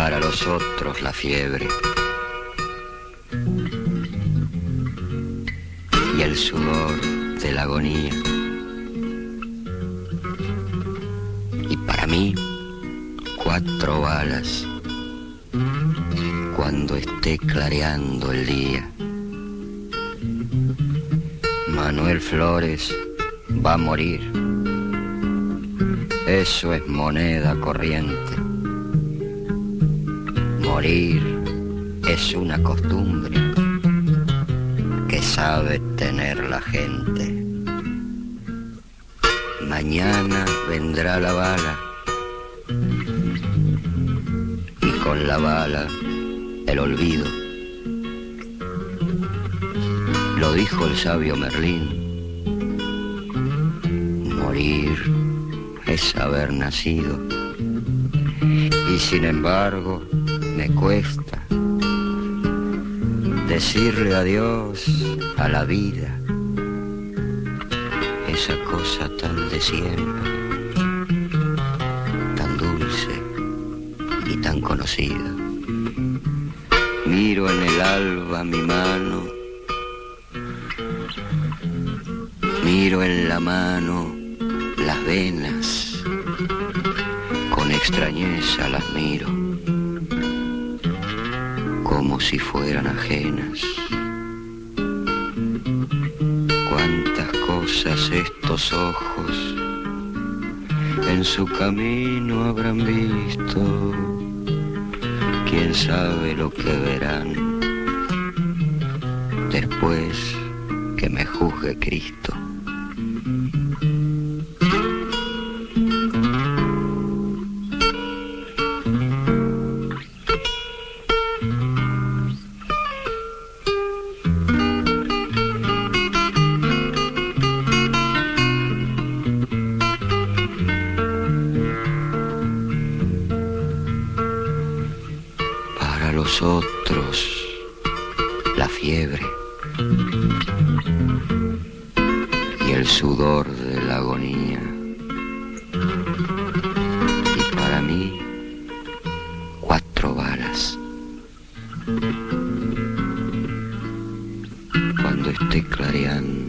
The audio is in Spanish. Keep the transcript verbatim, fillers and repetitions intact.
para los otros la fiebre y el sudor de la agonía, y para mí cuatro balas cuando esté clareando el día. Manuel Flores va a morir, eso es moneda corriente. Morir es una costumbre que sabe tener la gente. Mañana vendrá la bala y con la bala el olvido. Lo dijo el sabio Merlín: morir es haber nacido. Y sin embargo me cuesta decirle adiós a la vida, esa cosa tan de siempre, tan dulce y tan conocida. Miro en el alba mi mano, miro en la mano las venas, con extrañeza las miro, como si fueran ajenas. Cuántas cosas estos ojos en su camino habrán visto, quién sabe lo que verán después que me juzgue Cristo. Otros la fiebre y el sudor de la agonía, y para mí cuatro balas cuando esté clareando